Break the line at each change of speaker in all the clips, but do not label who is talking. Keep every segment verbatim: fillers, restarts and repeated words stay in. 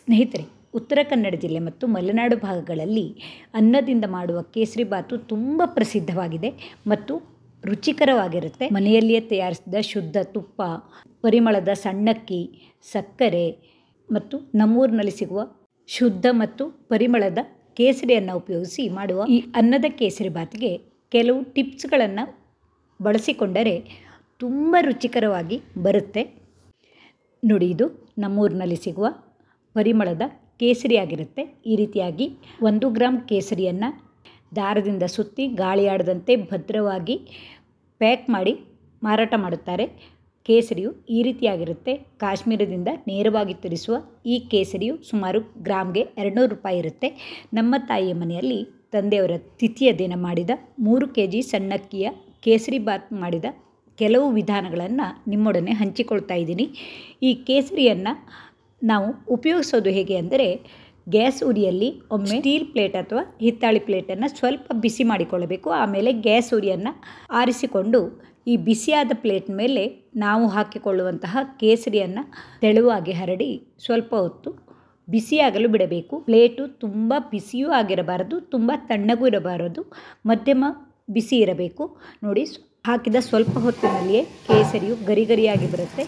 ಸ್ನೇಹಿತರೆ, ಉತ್ತರ ಕನ್ನಡ ಜಿಲ್ಲೆ ಮತ್ತು ಮಲೆನಾಡು ಭಾಗಗಳಲ್ಲಿ ಅನ್ನದಿಂದ ಮಾಡುವ ಕೇಸರಿಬಾತು ತುಂಬ ಪ್ರಸಿದ್ಧವಾಗಿದೆ ಮತ್ತು ರುಚಿಕರವಾಗಿರುತ್ತೆ. ಮನೆಯಲ್ಲಿಯೇ ತಯಾರಿಸಿದ ಶುದ್ಧ ತುಪ್ಪ, ಪರಿಮಳದ ಸಣ್ಣಕ್ಕಿ, ಸಕ್ಕರೆ ಮತ್ತು ನಮ್ಮೂರಿನಲ್ಲಿ ಸಿಗುವ ಶುದ್ಧ ಮತ್ತು ಪರಿಮಳದ ಕೇಸರಿಯನ್ನು ಉಪಯೋಗಿಸಿ ಮಾಡುವ ಈ ಅನ್ನದ ಕೇಸರಿಬಾತಿಗೆ ಕೆಲವು ಟಿಪ್ಸ್ಗಳನ್ನು ಬಳಸಿಕೊಂಡರೆ ತುಂಬ ರುಚಿಕರವಾಗಿ ಬರುತ್ತೆ. ನೋಡಿ, ಇದು ನಮ್ಮೂರಿನಲ್ಲಿ ಸಿಗುವ ಪರಿಮಳದ ಕೇಸರಿಯಾಗಿರುತ್ತೆ. ಈ ರೀತಿಯಾಗಿ ಒಂದು ಗ್ರಾಮ್ ಕೇಸರಿಯನ್ನು ದಾರದಿಂದ ಸುತ್ತಿ ಗಾಳಿಯಾಡದಂತೆ ಭದ್ರವಾಗಿ ಪ್ಯಾಕ್ ಮಾಡಿ ಮಾರಾಟ ಮಾಡುತ್ತಾರೆ. ಕೇಸರಿಯು ಈ ರೀತಿಯಾಗಿರುತ್ತೆ. ಕಾಶ್ಮೀರದಿಂದ ನೇರವಾಗಿ ತರಿಸುವ ಈ ಕೇಸರಿಯು ಸುಮಾರು ಗ್ರಾಮ್ಗೆ ಎರಡುನೂರು ರೂಪಾಯಿ ಇರುತ್ತೆ. ನಮ್ಮ ತಾಯಿಯ ಮನೆಯಲ್ಲಿ ತಂದೆಯವರ ತಿಥಿಯ ದಿನ ಮಾಡಿದ ಮೂರು ಕೆ ಜಿ ಸಣ್ಣಕ್ಕಿಯ ಕೇಸರಿಬಾತ್ ಮಾಡಿದ ಕೆಲವು ವಿಧಾನಗಳನ್ನು ನಿಮ್ಮೊಡನೆ ಹಂಚಿಕೊಳ್ತಾ ಇದ್ದೀನಿ. ಈ ಕೇಸರಿಯನ್ನು ನಾವು ಉಪಯೋಗಿಸೋದು ಹೇಗೆ ಅಂದರೆ, ಗ್ಯಾಸ್ ಉರಿಯಲ್ಲಿ ಒಮ್ಮೆ ಸ್ಟೀಲ್ ಪ್ಲೇಟ್ ಅಥವಾ ಹಿತ್ತಾಳಿ ಪ್ಲೇಟನ್ನು ಸ್ವಲ್ಪ ಬಿಸಿ ಮಾಡಿಕೊಳ್ಳಬೇಕು. ಆಮೇಲೆ ಗ್ಯಾಸ್ ಉರಿಯನ್ನು ಆರಿಸಿಕೊಂಡು ಈ ಬಿಸಿಯಾದ ಪ್ಲೇಟ್ ಮೇಲೆ ನಾವು ಹಾಕಿಕೊಳ್ಳುವಂತಹ ಕೇಸರಿಯನ್ನು ತೆಳುವಾಗಿ ಹರಡಿ ಸ್ವಲ್ಪ ಹೊತ್ತು ಬಿಸಿಯಾಗಲು ಬಿಡಬೇಕು. ಪ್ಲೇಟು ತುಂಬ ಬಿಸಿಯೂ ಆಗಿರಬಾರದು, ತುಂಬ ತಣ್ಣಗೂ ಇರಬಾರದು, ಮಧ್ಯಮ ಬಿಸಿ ಇರಬೇಕು. ನೋಡಿ, ಹಾಕಿದ ಸ್ವಲ್ಪ ಹೊತ್ತಿನಲ್ಲಿಯೇ ಕೇಸರಿಯು ಗರಿ ಗರಿಯಾಗಿ ಬರುತ್ತೆ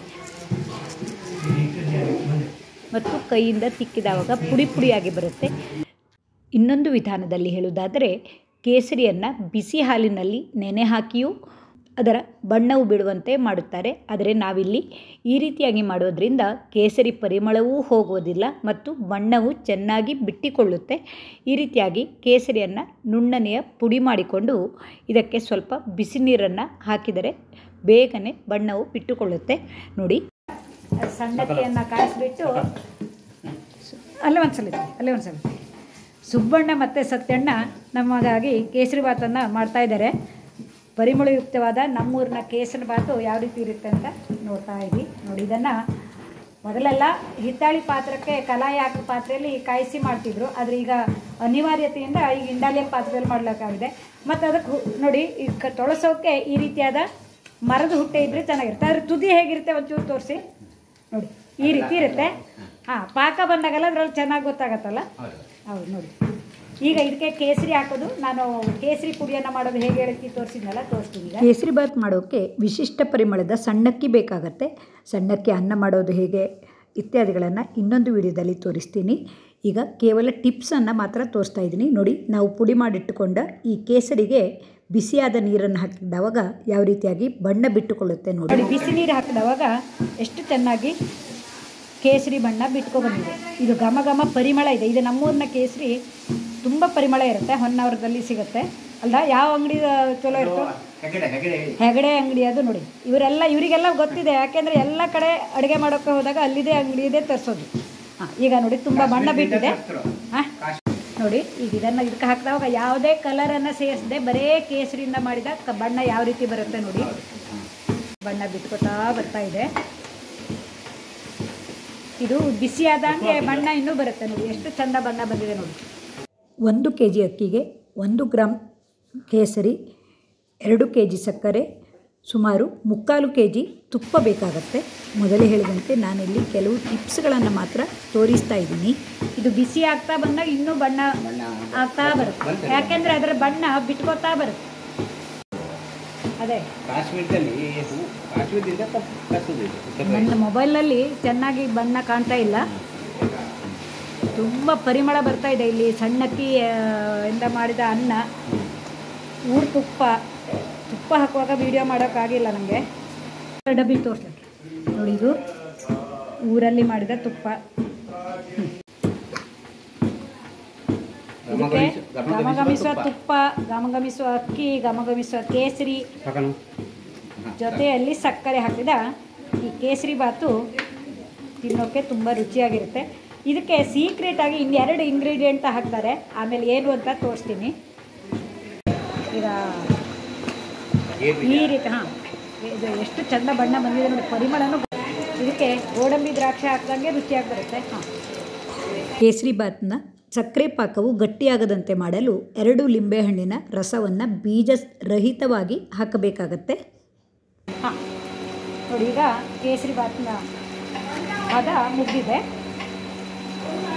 ಮತ್ತು ಕೈಯಿಂದ ತಿಕ್ಕಿದವಾಗ ಪುಡಿ ಪುಡಿಯಾಗಿ ಬರುತ್ತೆ. ಇನ್ನೊಂದು ವಿಧಾನದಲ್ಲಿ ಹೇಳುವುದಾದರೆ, ಕೇಸರಿಯನ್ನು ಬಿಸಿ ಹಾಲಿನಲ್ಲಿ ನೆನೆ ಹಾಕಿಯೂ ಅದರ ಬಣ್ಣವು ಬಿಡುವಂತೆ ಮಾಡುತ್ತಾರೆ. ಆದರೆ ನಾವಿಲ್ಲಿ ಈ ರೀತಿಯಾಗಿ ಮಾಡೋದ್ರಿಂದ ಕೇಸರಿ ಪರಿಮಳವೂ ಹೋಗುವುದಿಲ್ಲ ಮತ್ತು ಬಣ್ಣವು ಚೆನ್ನಾಗಿ ಬಿಟ್ಟಿಕೊಳ್ಳುತ್ತೆ. ಈ ರೀತಿಯಾಗಿ ಕೇಸರಿಯನ್ನು ನುಣ್ಣನೆಯ ಪುಡಿ ಮಾಡಿಕೊಂಡು ಇದಕ್ಕೆ ಸ್ವಲ್ಪ ಬಿಸಿ ನೀರನ್ನು ಹಾಕಿದರೆ ಬೇಗನೆ ಬಣ್ಣವು ಬಿಟ್ಟುಕೊಳ್ಳುತ್ತೆ. ನೋಡಿ, ಸಣ್ಣಕ್ಕಿಯನ್ನು ಕಾಯಿಸಿಬಿಟ್ಟು ಅಲ್ಲೇ ಒಂದ್ಸಲ ಅಲ್ಲೇ ಒಂದ್ಸಲ ಸುಬ್ಬಣ್ಣ ಮತ್ತು ಸತ್ಯಣ್ಣ ನಮಗಾಗಿ ಕೇಸರಿಬಾತನ್ನು ಮಾಡ್ತಾಯಿದ್ದಾರೆ. ಪರಿಮಳಯುಕ್ತವಾದ ನಮ್ಮೂರಿನ ಕೇಸರಿಬಾತು ಯಾವ ರೀತಿ ಇರುತ್ತೆ ಅಂತ ನೋಡ್ತಾ ಇದ್ವಿ. ನೋಡಿ, ಇದನ್ನು ಮೊದಲೆಲ್ಲ ಹಿತ್ತಾಳಿ ಪಾತ್ರಕ್ಕೆ ಕಲಾಯಿ ಹಾಕೋ ಪಾತ್ರೆಯಲ್ಲಿ ಕಾಯಿಸಿ ಮಾಡ್ತಿದ್ರು. ಆದರೆ ಈಗ ಅನಿವಾರ್ಯತೆಯಿಂದ ಈಗ ಇಂಡಾಲಿಯಂ ಪಾತ್ರೆಯಲ್ಲಿ ಮಾಡಲಿಕ್ಕಾಗಿದೆ. ಮತ್ತು ಅದಕ್ಕೆ ನೋಡಿ, ಈಗ ತೊಳಸೋಕ್ಕೆ ಈ ರೀತಿಯಾದ ಮರದ ಹುಟ್ಟೆ ಇದ್ದರೆ ಚೆನ್ನಾಗಿರುತ್ತೆ. ಅದ್ರ ತುದಿ ಹೇಗಿರುತ್ತೆ ಒಂಚೂರು ತೋರಿಸಿ. ನೋಡಿ, ಈ ರೀತಿ ಇರುತ್ತೆ. ಹಾಂ, ಪಾಕ ಬಂದಾಗಲ್ಲ ಅದರಲ್ಲಿ ಚೆನ್ನಾಗಿ ಗೊತ್ತಾಗತ್ತಲ್ಲ. ಹೌದು, ನೋಡಿ, ಈಗ ಇದಕ್ಕೆ ಕೇಸರಿ ಹಾಕೋದು, ನಾನು ಕೇಸರಿ ಪುಡಿಯನ್ನು ಮಾಡೋದು ಹೇಗೆ ಹೇಳ್ತಿ ತೋರಿಸಿದ್ನಲ್ಲ, ತೋರಿಸ್ತೀನಿ. ಕೇಸರಿಬಾತ್ ಮಾಡೋಕ್ಕೆ ವಿಶಿಷ್ಟ ಪರಿಮಳದ ಸಣ್ಣಕ್ಕಿ ಬೇಕಾಗತ್ತೆ. ಸಣ್ಣಕ್ಕಿ ಅನ್ನ ಮಾಡೋದು ಹೇಗೆ ಇತ್ಯಾದಿಗಳನ್ನು ಇನ್ನೊಂದು ವಿಡಿಯೋದಲ್ಲಿ ತೋರಿಸ್ತೀನಿ. ಈಗ ಕೇವಲ ಟಿಪ್ಸನ್ನು ಮಾತ್ರ ತೋರಿಸ್ತಾ ಇದ್ದೀನಿ. ನೋಡಿ, ನಾವು ಪುಡಿ ಮಾಡಿಟ್ಟುಕೊಂಡ ಈ ಕೇಸರಿಗೆ ಬಿಸಿಯಾದ ನೀರನ್ನು ಹಾಕಿದವಾಗ ಯಾವ ರೀತಿಯಾಗಿ ಬಣ್ಣ ಬಿಟ್ಟುಕೊಳ್ಳುತ್ತೆ ನೋಡಿ. ನೋಡಿ, ಬಿಸಿ ನೀರು ಹಾಕಿದವಾಗ ಎಷ್ಟು ಚೆನ್ನಾಗಿ ಕೇಸರಿ ಬಣ್ಣ ಬಿಟ್ಕೊಬಂದಿದೆ. ಇದು ಘಮ ಘಮ ಪರಿಮಳ ಇದೆ. ಇದು ನಮ್ಮೂರಿನ ಕೇಸರಿ ತುಂಬ ಪರಿಮಳ ಇರುತ್ತೆ. ಹೊನ್ನಾವರದಲ್ಲಿ ಸಿಗುತ್ತೆ ಅಲ್ಲ. ಯಾವ ಅಂಗಡಿ ಚಲೋ ಇರ್ತೋ? ಹೆಗಡೆ ಅಂಗಡಿ. ಅದು ನೋಡಿ, ಇವರೆಲ್ಲ ಇವರಿಗೆಲ್ಲ ಗೊತ್ತಿದೆ. ಯಾಕೆಂದರೆ ಎಲ್ಲ ಕಡೆ ಅಡುಗೆ ಮಾಡೋಕ್ಕೆ ಹೋದಾಗ ಅಲ್ಲಿದೆ ಅಂಗಡಿ ಇದೆ ತರಿಸೋದು. ಹಾಂ, ಈಗ ನೋಡಿ ತುಂಬ ಬಣ್ಣ ಬಿಟ್ಟಿದೆ. ಹಾಂ, ನೋಡಿ, ಈಗ ಇದನ್ನು ಇದಕ್ಕೆ ಹಾಕಿದವಾಗ ಯಾವುದೇ ಕಲರನ್ನು ಸೇರಿಸದೆ ಬರೇ ಕೇಸರಿಯಿಂದ ಮಾಡಿದ ಕ ಬಣ್ಣ ಯಾವ ರೀತಿ ಬರುತ್ತೆ ನೋಡಿ. ಬಣ್ಣ ಬಿಟ್ಕೊತಾ ಬರ್ತಾ ಇದೆ. ಇದು ಬಿಸಿಯಾದಂಗೆ ಬಣ್ಣ ಇನ್ನೂ ಬರುತ್ತೆ. ನೋಡಿ, ಎಷ್ಟು ಚಂದ ಬಣ್ಣ ಬಂದಿದೆ ನೋಡಿ. ಒಂದು ಕೆ ಜಿ ಅಕ್ಕಿಗೆ ಒಂದು ಗ್ರಾಮ್ ಕೇಸರಿ, ಎರಡು ಕೆ ಜಿ ಸಕ್ಕರೆ, ಸುಮಾರು ಮುಕ್ಕಾಲು ಕೆ ಜಿ ತುಪ್ಪ ಬೇಕಾಗತ್ತೆ. ಮೊದಲೇ ಹೇಳಿದಂತೆ ನಾನಿಲ್ಲಿ ಕೆಲವು ಟಿಪ್ಸ್ಗಳನ್ನು ಮಾತ್ರ ತೋರಿಸ್ತಾ ಇದ್ದೀನಿ. ಇದು ಬಿಸಿ ಆಗ್ತಾ ಬಂದಾಗ ಇನ್ನೂ ಬಣ್ಣ ಆಗ್ತಾ ಬರುತ್ತೆ. ಯಾಕೆಂದರೆ ಅದರ ಬಣ್ಣ ಬಿಟ್ಕೋತಾ ಬರುತ್ತೆ. ಅದೇ ನನ್ನ ಮೊಬೈಲ್ನಲ್ಲಿ ಚೆನ್ನಾಗಿ ಬಣ್ಣ ಕಾಣ್ತಾ ಇಲ್ಲ. ತುಂಬ ಪರಿಮಳ ಬರ್ತಾ ಇದೆ. ಇಲ್ಲಿ ಸಣ್ಣಕ್ಕಿ ಇಂದ ಮಾಡಿದ ಅನ್ನ, ಊರು ತುಪ್ಪ ತುಪ್ಪ ಹಾಕುವಾಗ ವೀಡಿಯೋ ಮಾಡೋಕ್ಕಾಗಿಲ್ಲ ನನಗೆ. ಡಬ್ಬಿ ತೋರಿಸ್ಲಿಕ್ಕೆ ನೋಡಿ, ಇದು ಊರಲ್ಲಿ ಮಾಡಿದ ತುಪ್ಪ. ಇದಕ್ಕೆ ಘಮಘಮಿಸುವ ತುಪ್ಪ, ಘಮಘಮಿಸುವ ಅಕ್ಕಿ, ಘಮಘಮಿಸುವ ಕೇಸರಿ, ಜೊತೆಯಲ್ಲಿ ಸಕ್ಕರೆ ಹಾಕಿದ ಈ ಕೇಸರಿ ಬಾತು ತಿನ್ನೋಕ್ಕೆ ತುಂಬ ರುಚಿಯಾಗಿರುತ್ತೆ. ಇದಕ್ಕೆ ಸೀಕ್ರೆಟಾಗಿ ಇನ್ನೆರಡು ಇಂಗ್ರೀಡಿಯೆಂಟ್ ಹಾಕ್ತಾರೆ. ಆಮೇಲೆ ಏನು ಅಂತ ತೋರಿಸ್ತೀನಿ. ಈಗ ಈ ರೀತಿ ಹಾಂ, ಇದು ಎಷ್ಟು ಚಂದ ಬಣ್ಣ ಬಂದಿದೆ ನೋಡಿ. ಪರಿಮಳನೂ ಇದಕ್ಕೆ ಗೋಡಂಬಿ ದ್ರಾಕ್ಷಿ ಹಾಕಿದಂಗೆ ರುಚಿಯಾಗಿ ಬರುತ್ತೆ. ಹಾಂ, ಕೇಸರಿಬಾತ್ನ ಸಕ್ಕರೆ ಪಾಕವು ಗಟ್ಟಿಯಾಗದಂತೆ ಮಾಡಲು ಎರಡು ಲಿಂಬೆಹಣ್ಣಿನ ರಸವನ್ನು ಬೀಜ ರಹಿತವಾಗಿ ಹಾಕಬೇಕಾಗತ್ತೆ. ಹಾಂ, ನೋಡಿ, ಈಗ ಕೇಸರಿಬಾತ್ನ ಹದ ಮುಗಿದಿದೆ.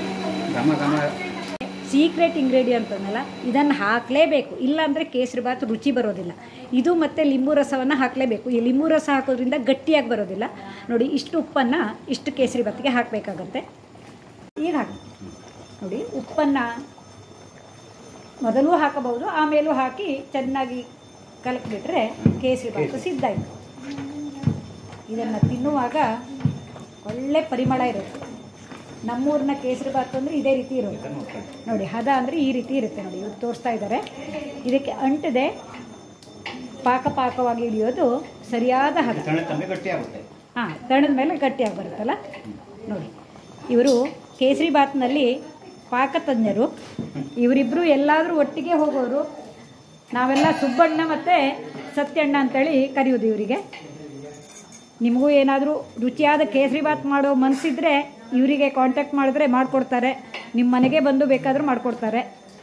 ಘಮ ಘಮ.
ಸೀಕ್ರೆಟ್ ಇಂಗ್ರೀಡಿಯಂಟ್ ಅನ್ನಲ್ಲ, ಇದನ್ನು ಹಾಕಲೇಬೇಕು, ಇಲ್ಲಾಂದರೆ ಕೇಸರಿಬಾತ್ ರುಚಿ ಬರೋದಿಲ್ಲ. ಇದು ಮತ್ತು ಲಿಂಬು ರಸವನ್ನು ಹಾಕಲೇಬೇಕು. ಈ ಲಿಂಬು ರಸ ಹಾಕೋದ್ರಿಂದ ಗಟ್ಟಿಯಾಗಿ ಬರೋದಿಲ್ಲ. ನೋಡಿ, ಇಷ್ಟು ಉಪ್ಪನ್ನು ಇಷ್ಟು ಕೇಸರಿಬಾತಿಗೆ ಹಾಕಬೇಕಾಗತ್ತೆ. ಈಗ ಹಾಕಿ ನೋಡಿ, ಉಪ್ಪನ್ನು ಮೊದಲು ಹಾಕಬಹುದು, ಆಮೇಲೂ ಹಾಕಿ ಚೆನ್ನಾಗಿ ಕಲಕಿಬಿಟ್ರೆ ಕೇಸರಿಬಾತು ಸಿದ್ಧ ಆಯಿತು. ಇದನ್ನು ತಿನ್ನುವಾಗ ಒಳ್ಳೆ ಪರಿಮಳ ಇರುತ್ತೆ. ನಮ್ಮೂರಿನ ಕೇಸರಿಬಾತು ಅಂದರೆ ಇದೇ ರೀತಿ ಇರುತ್ತೆ ನೋಡಿ. ಹದ ಅಂದರೆ ಈ ರೀತಿ ಇರುತ್ತೆ ನೋಡಿ. ಇವ್ರು ತೋರಿಸ್ತಾ ಇದ್ದಾರೆ. ಇದಕ್ಕೆ ಅಂಟದೆ ಪಾಕ ಪಾಕವಾಗಿ ಹಿಡಿಯೋದು ಸರಿಯಾದ ಹದ. ಹಾಂ, ತಣದ ಮೇಲೆ ಗಟ್ಟಿಯಾಗಿ ಬರುತ್ತಲ್ಲ ನೋಡಿ. ಇವರು ಕೇಸರಿಬಾತ್ನಲ್ಲಿ ಪಾಕ ತಜ್ಞರು. ಇವರಿಬ್ಬರು ಎಲ್ಲಾದರೂ ಒಟ್ಟಿಗೆ ಹೋಗೋರು. ನಾವೆಲ್ಲ ಸುಬ್ಬಣ್ಣ ಮತ್ತು ಸತ್ಯಣ್ಣ ಅಂತೇಳಿ ಕರೆಯೋದು ಇವರಿಗೆ. ನಿಮಗೂ ಏನಾದರೂ ರುಚಿಯಾದ ಕೇಸರಿಬಾತ್ ಮಾಡೋ ಮನಸ್ಸಿದ್ರೆ ಇವರಿಗೆ ಕಾಂಟ್ಯಾಕ್ಟ್ ಮಾಡಿದ್ರೆ ಮಾಡಿಕೊಡ್ತಾರೆ. ನಿಮ್ಮ ಮನೆಗೆ ಬಂದು ಬೇಕಾದರೂ ಮಾಡಿಕೊಡ್ತಾರೆ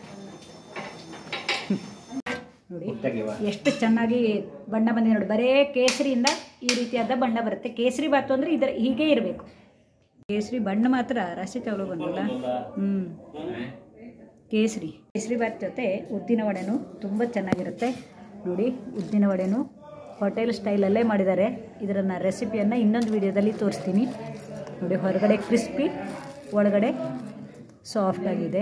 ನೋಡಿ. ಎಷ್ಟು ಚೆನ್ನಾಗಿ ಬಣ್ಣ ಬಂದಿದೆ ನೋಡಿ. ಬರೇ ಕೇಸರಿಯಿಂದ ಈ ರೀತಿಯಾದ ಬಣ್ಣ ಬರುತ್ತೆ. ಕೇಸರಿಬಾತು ಅಂದರೆ ಇದರ ಹೀಗೆ ಇರಬೇಕು. ಕೇಸರಿ ಬಣ್ಣ ಮಾತ್ರ ರಾಶಿ ಚಾವಲು ಬಂದಿಲ್ಲ. ಹ್ಞೂ ಕೇಸರಿ ಕೇಸರಿಬಾತ್ ಜೊತೆ ಉದ್ದಿನ ವಡೆನೂ ತುಂಬ ಚೆನ್ನಾಗಿರುತ್ತೆ ನೋಡಿ. ಉದ್ದಿನ ವಡೆನೂ ಹೋಟೆಲ್ ಸ್ಟೈಲಲ್ಲೇ ಮಾಡಿದ್ದಾರೆ. ಇದರನ್ನು ರೆಸಿಪಿಯನ್ನು ಇನ್ನೊಂದು ವಿಡಿಯೋದಲ್ಲಿ ತೋರಿಸ್ತೀನಿ ನೋಡಿ. ಹೊರಗಡೆ ಕ್ರಿಸ್ಪಿ, ಒಳಗಡೆ ಸಾಫ್ಟ್ ಆಗಿದೆ.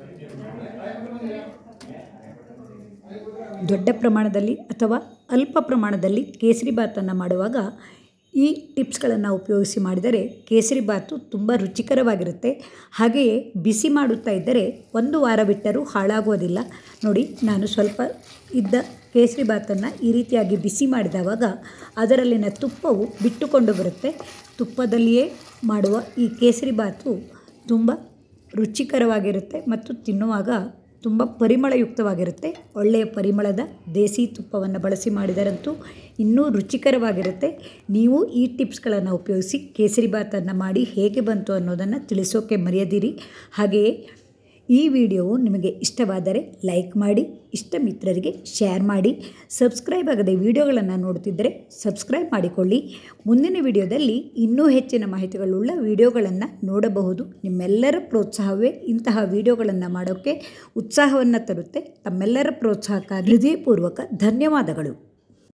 ದೊಡ್ಡ ಪ್ರಮಾಣದಲ್ಲಿ ಅಥವಾ ಅಲ್ಪ ಪ್ರಮಾಣದಲ್ಲಿ ಕೇಸರಿಬಾತನ್ನು ಮಾಡುವಾಗ ಈ ಟಿಪ್ಸ್ಗಳನ್ನು ಉಪಯೋಗಿಸಿ ಮಾಡಿದರೆ ಕೇಸರಿಬಾತು ತುಂಬ ರುಚಿಕರವಾಗಿರುತ್ತೆ. ಹಾಗೆಯೇ ಬಿಸಿ ಮಾಡುತ್ತಾ ಇದ್ದರೆ ಒಂದು ವಾರ ಬಿಟ್ಟರೂ ಹಾಳಾಗೋದಿಲ್ಲ ನೋಡಿ. ನಾನು ಸ್ವಲ್ಪ ಇದ್ದ ಕೇಸರಿಬಾತನ್ನು ಈ ರೀತಿಯಾಗಿ ಬಿಸಿ ಮಾಡಿದವಾಗ ಅದರಲ್ಲಿನ ತುಪ್ಪವು ಬಿಟ್ಟುಕೊಂಡು ಬರುತ್ತೆ. ತುಪ್ಪದಲ್ಲಿಯೇ ಮಾಡುವ ಈ ಕೇಸರಿಬಾತು ತುಂಬ ರುಚಿಕರವಾಗಿರುತ್ತೆ ಮತ್ತು ತಿನ್ನುವಾಗ ತುಂಬ ಪರಿಮಳಯುಕ್ತವಾಗಿರುತ್ತೆ. ಒಳ್ಳೆಯ ಪರಿಮಳದ ದೇಸಿ ತುಪ್ಪವನ್ನು ಬಳಸಿ ಮಾಡಿದರಂತೂ ಇನ್ನೂ ರುಚಿಕರವಾಗಿರುತ್ತೆ. ನೀವು ಈ ಟಿಪ್ಸ್ಗಳನ್ನು ಉಪಯೋಗಿಸಿ ಕೇಸರಿಬಾತನ್ನು ಮಾಡಿ ಹೇಗೆ ಬಂತು ಅನ್ನೋದನ್ನು ತಿಳಿಸೋಕೆ ಮರೆಯದಿರಿ. ಹಾಗೆಯೇ ಈ ವಿಡಿಯೋವು ನಿಮಗೆ ಇಷ್ಟವಾದರೆ ಲೈಕ್ ಮಾಡಿ, ಇಷ್ಟ ಮಿತ್ರರಿಗೆ ಶೇರ್ ಮಾಡಿ. ಸಬ್ಸ್ಕ್ರೈಬ್ ಆಗದೆ ವಿಡಿಯೋಗಳನ್ನು ನೋಡ್ತಿದ್ದರೆ ಸಬ್ಸ್ಕ್ರೈಬ್ ಮಾಡಿಕೊಳ್ಳಿ. ಮುಂದಿನ ವಿಡಿಯೋದಲ್ಲಿ ಇನ್ನೂ ಹೆಚ್ಚಿನ ಮಾಹಿತಿಗಳುಳ್ಳ ವಿಡಿಯೋಗಳನ್ನು ನೋಡಬಹುದು. ನಿಮ್ಮೆಲ್ಲರ ಪ್ರೋತ್ಸಾಹವೇ ಇಂತಹ ವಿಡಿಯೋಗಳನ್ನು ಮಾಡೋಕ್ಕೆ ಉತ್ಸಾಹವನ್ನು ತರುತ್ತೆ. ತಮ್ಮೆಲ್ಲರ ಪ್ರೋತ್ಸಾಹಕ್ಕಾಗಿ ಹೃದಯಪೂರ್ವಕ ಧನ್ಯವಾದಗಳು.